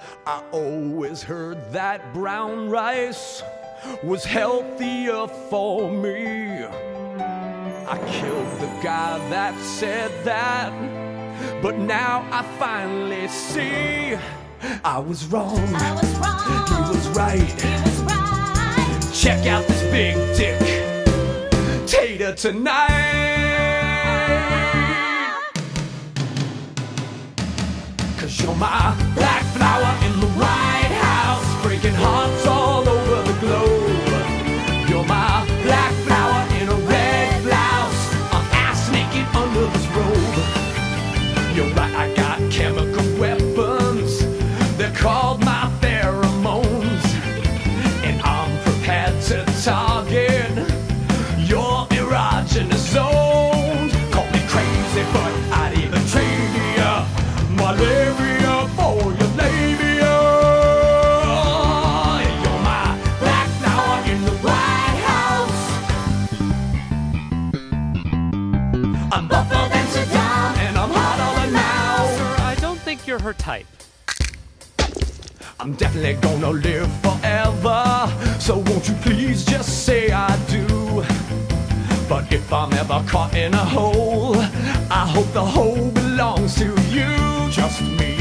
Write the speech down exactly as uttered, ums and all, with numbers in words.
I always heard that brown rice was healthier for me. I killed the guy that said that, but now I finally see I was wrong, I was wrong. he was right. He was right. Check out this big dick tater tonight. Cause you're my black flower in the White House, breaking hearts all over the globe. You're my black flower in a red blouse, I'm ass naked under this robe. You're right, I got chemical weapons, they're called my pheromones, and I'm prepared to target your erogenous zones. Call me crazy, but I'd even trade ya malaria for your labia. You're my black flower in the White House. I'm buffer than Saddam, and I'm hotter than now. Sir, I don't think you're her type. I'm definitely gonna live forever, so won't you please just say I do. But if I'm ever caught in a hole, I hope the hole belongs to you. Just me